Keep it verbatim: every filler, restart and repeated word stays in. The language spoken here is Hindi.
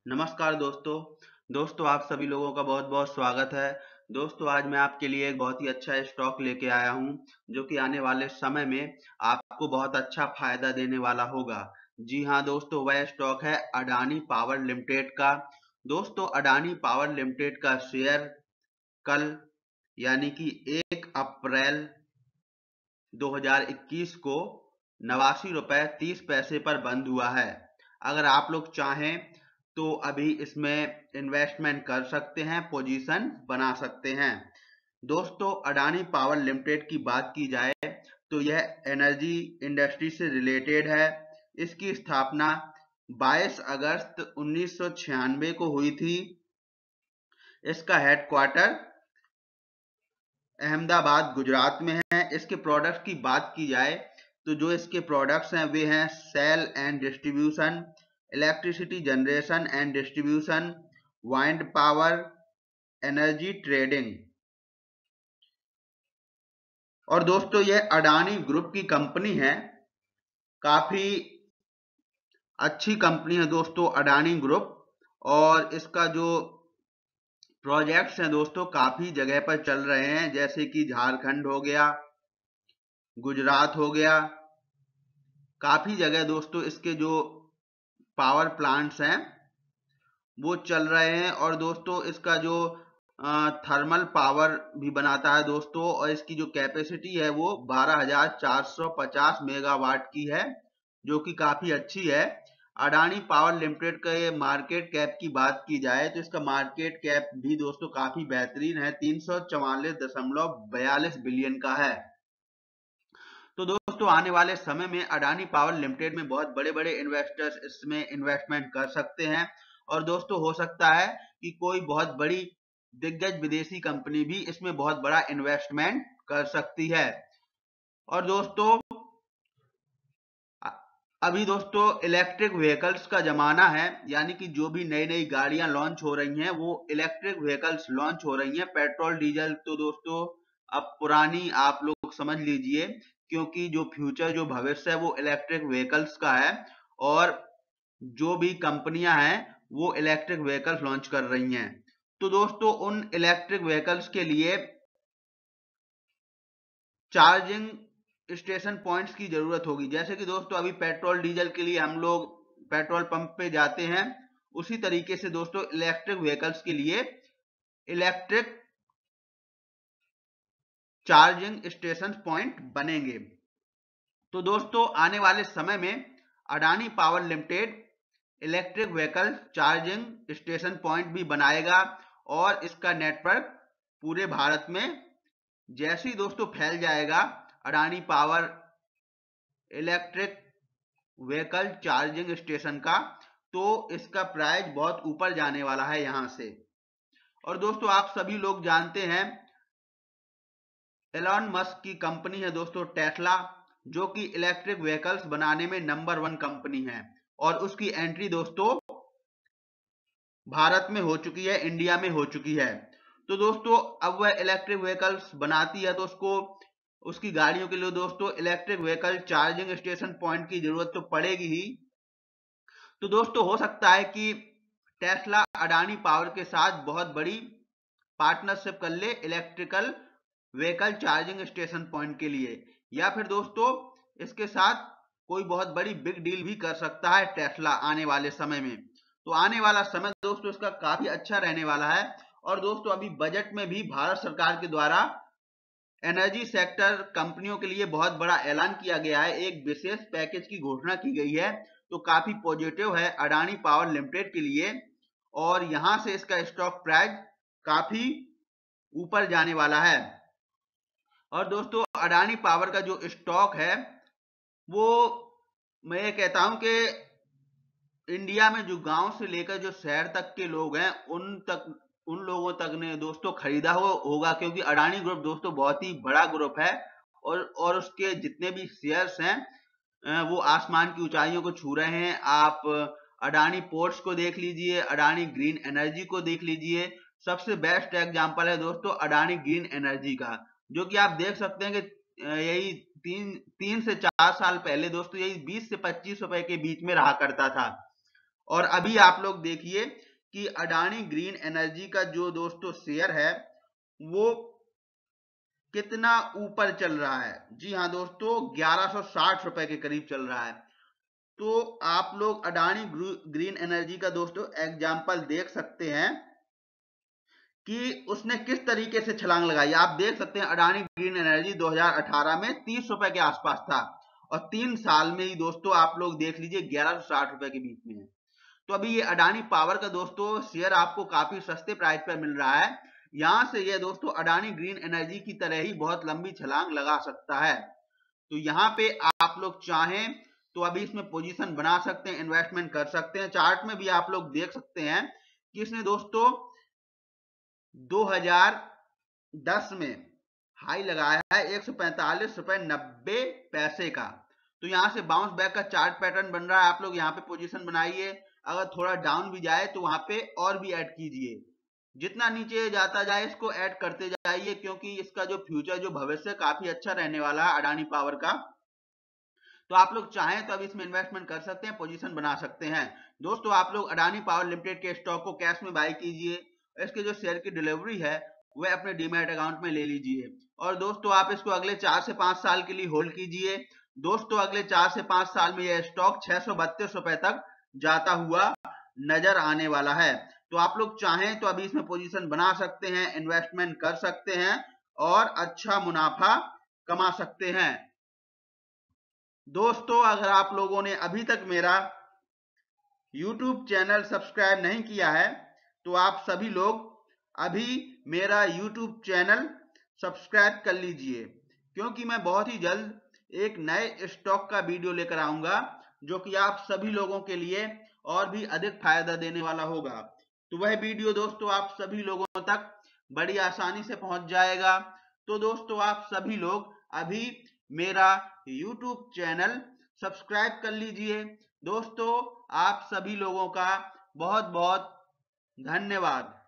नमस्कार दोस्तों दोस्तों आप सभी लोगों का बहुत बहुत स्वागत है। दोस्तों आज मैं आपके लिए एक बहुत ही अच्छा स्टॉक लेके आया हूं जो कि आने वाले समय में आपको बहुत अच्छा फायदा देने वाला होगा। जी हां दोस्तों, वह स्टॉक है अडानी पावर लिमिटेड का। दोस्तों अडानी पावर लिमिटेड का शेयर कल यानी कि एक अप्रैल दो हज़ार इक्कीस को नवासी रुपए तीस पैसे पर बंद हुआ है। अगर आप लोग चाहें तो अभी इसमें इन्वेस्टमेंट कर सकते हैं, पोजीशन बना सकते हैं। दोस्तों अडानी पावर लिमिटेड की बात की जाए तो यह एनर्जी इंडस्ट्री से रिलेटेड है। इसकी स्थापना बाईस अगस्त उन्नीस सौ छियानवे को हुई थी। इसका हेडक्वार्टर अहमदाबाद गुजरात में है। इसके प्रोडक्ट्स की बात की जाए तो जो इसके प्रोडक्ट्स हैं वे हैं sale and distribution, electricity generation and distribution, wind power, energy trading. और दोस्तों यह अडानी ग्रुप की कंपनी है, काफी अच्छी कंपनी है दोस्तों अडानी ग्रुप। और इसका जो प्रोजेक्ट्स हैं दोस्तों काफी जगह पर चल रहे हैं, जैसे कि झारखंड हो गया, गुजरात हो गया, काफी जगह दोस्तों इसके जो पावर प्लांट्स हैं वो चल रहे हैं। और दोस्तों इसका जो थर्मल पावर भी बनाता है दोस्तों, और इसकी जो कैपेसिटी है वो बारह हज़ार चार सौ पचास मेगावाट की है, जो कि काफी अच्छी है। अडानी पावर लिमिटेड का ये मार्केट कैप की बात की जाए तो इसका मार्केट कैप भी दोस्तों काफी बेहतरीन है, तीन सौ चौवालीस दशमलव बयालीस बिलियन का है। तो दोस्तों आने वाले समय में अडानी पावर लिमिटेड में बहुत बड़े बड़े इन्वेस्टर्स इसमें इन्वेस्टमेंट कर सकते हैं। और दोस्तों हो सकता है कि कोई बहुत बड़ी दिग्गज विदेशी कंपनी भी इसमें बहुत बड़ा इन्वेस्टमेंट कर सकती है। और दोस्तों अभी दोस्तों इलेक्ट्रिक व्हीकल्स का जमाना है, यानी कि जो भी नई नई गाड़ियां लॉन्च हो रही हैं वो इलेक्ट्रिक व्हीकल्स लॉन्च हो रही हैं। पेट्रोल डीजल तो दोस्तों अब पुरानी आप लोग समझ लीजिए, क्योंकि जो फ्यूचर जो भविष्य है वो इलेक्ट्रिक व्हीकल्स का है। और जो भी कंपनियां हैं वो इलेक्ट्रिक व्हीकल्स लॉन्च कर रही हैं। तो दोस्तों उन इलेक्ट्रिक व्हीकल्स के लिए चार्जिंग स्टेशन पॉइंट्स की जरूरत होगी। जैसे कि दोस्तों अभी पेट्रोल डीजल के लिए हम लोग पेट्रोल पंप पे जाते हैं, उसी तरीके से दोस्तों इलेक्ट्रिक व्हीकल्स के लिए इलेक्ट्रिक चार्जिंग स्टेशन पॉइंट बनेंगे। तो दोस्तों आने वाले समय में Adani power limited electric vehicle charging station point भी बनाएगा, और इसका नेटवर्क पूरे भारत में जैसे ही दोस्तों फैल जाएगा Adani power electric vehicle charging station का, तो इसका प्राइस बहुत ऊपर जाने वाला है यहां से। और दोस्तों आप सभी लोग जानते हैं एलॉन मस्क की कंपनी है दोस्तों टेस्ला, जो कि इलेक्ट्रिक व्हीकल्स बनाने में नंबर वन कंपनी है। और उसकी एंट्री दोस्तों भारत में हो चुकी है, इंडिया में हो चुकी है। तो दोस्तों अब वह इलेक्ट्रिक व्हीकल्स बनाती है तो उसको उसकी गाड़ियों के लिए दोस्तों electric vehicle charging station point की जरूरत तो पड़ेगी ही। तो दोस्तों हो सकता है कि टेस्ला अडानी पावर के साथ बहुत बड़ी पार्टनरशिप कर ले electrical vehicle charging station point के लिए, या फिर दोस्तों इसके साथ कोई बहुत बड़ी बिग डील भी कर सकता है टेस्ला आने वाले समय में। तो आने वाला समय दोस्तों इसका काफी अच्छा रहने वाला है। और दोस्तों अभी बजट में भी भारत सरकार के द्वारा एनर्जी सेक्टर कंपनियों के लिए बहुत बड़ा ऐलान किया गया है, एक विशेष पैकेज की घोषणा की गई है। तो काफी पॉजिटिव है अडानी पावर लिमिटेड के लिए, और यहां से इसका स्टॉक प्राइस काफी ऊपर जाने वाला है। और दोस्तों अडानी पावर का जो स्टॉक है वो मैं ये कहता हूं कि इंडिया में जो गांव से लेकर जो शहर तक के लोग हैं उन तक उन लोगों तक ने दोस्तों खरीदा हो होगा, क्योंकि अडानी ग्रुप दोस्तों बहुत ही बड़ा ग्रुप है। और और उसके जितने भी शेयर्स हैं वो आसमान की ऊंचाइयों को छू रहे हैं। आप अडानी पोर्ट्स को देख लीजिए, अडानी ग्रीन एनर्जी को देख लीजिए। सबसे बेस्ट एग्जांपल है दोस्तों अडानी ग्रीन एनर्जी का, जो कि आप देख सकते हैं कि यही तीन तीन से चार साल पहले दोस्तों यही बीस से पच्चीस रुपए के बीच में रहा करता था। और अभी आप लोग देखिए कि अडानी ग्रीन एनर्जी का जो दोस्तों शेयर है वो कितना ऊपर चल रहा है। जी हाँ दोस्तों, ग्यारह सौ साठ रुपए के करीब चल रहा है। तो आप लोग अडानी ग्रीन एनर्जी का दोस्तों एग्जाम्पल देख सकते हैं कि उसने किस तरीके से छलांग लगाई। आप देख सकते हैं अडानी ग्रीन एनर्जी दो हज़ार अठारह में तीस रुपए के आसपास था और तीन साल में ही दोस्तों आप लोग देख लीजिए ग्यारह सौ साठ रुपए के बीच में है। तो अभी ये अडानी पावर का दोस्तों शेयर आपको काफी सस्ते प्राइस पर मिल रहा है। यहां से ये दोस्तों अडानी ग्रीन एनर्जी की तरह ही बहुत लंबी छलांग लगा सकता है। तो यहाँ पे आप लोग चाहें तो अभी इसमें पोजीशन बना सकते हैं, इन्वेस्टमेंट कर सकते हैं। चार्ट में भी आप लोग देख सकते हैं कि इसने दोस्तों दो हज़ार दस में हाई लगाया है एक सौ पैंतालीस रुपए नब्बे पैसे का। तो यहां से बाउंस बैक का चार्ट पैटर्न बन रहा है। आप लोग यहाँ पे पोजीशन बनाइए, अगर थोड़ा डाउन भी जाए तो वहां पे और भी ऐड कीजिए। जितना नीचे जाता जाए इसको ऐड करते जाइए, क्योंकि इसका जो फ्यूचर जो भविष्य काफी अच्छा रहने वाला है अडानी पावर का। तो आप लोग चाहें तो अब इसमें इन्वेस्टमेंट कर सकते हैं, पोजीशन बना सकते हैं। दोस्तों आप लोग अडानी पावर लिमिटेड के स्टॉक को कैश में बाय कीजिए, इसके जो शेयर की डिलीवरी है वह अपने डीमैट अकाउंट में ले लीजिए और दोस्तों आप इसको अगले चार से पांच साल के लिए होल्ड कीजिए। दोस्तों अगले चार से पांच साल में यह स्टॉक छह सौ बत्तीस रुपए तक जाता हुआ नजर आने वाला है। तो आप लोग चाहें तो अभी इसमें पोजीशन बना सकते हैं, इन्वेस्टमेंट कर सकते हैं और अच्छा मुनाफा कमा सकते हैं। दोस्तों अगर आप लोगों ने अभी तक मेरा यूट्यूब चैनल सब्सक्राइब नहीं किया है तो आप सभी लोग अभी मेरा यूट्यूब चैनल सब्सक्राइब कर लीजिए, क्योंकि मैं बहुत ही जल्द एक नए स्टॉक का वीडियो लेकर आऊंगा जो कि आप सभी लोगों के लिए और भी अधिक फायदा देने वाला होगा। तो वह वीडियो दोस्तों आप सभी लोगों तक बड़ी आसानी से पहुंच जाएगा। तो दोस्तों आप सभी लोग अभी मेरा यूट्यूब चैनल सब्सक्राइब कर लीजिए। दोस्तों आप सभी लोगों का बहुत बहुत धन्यवाद।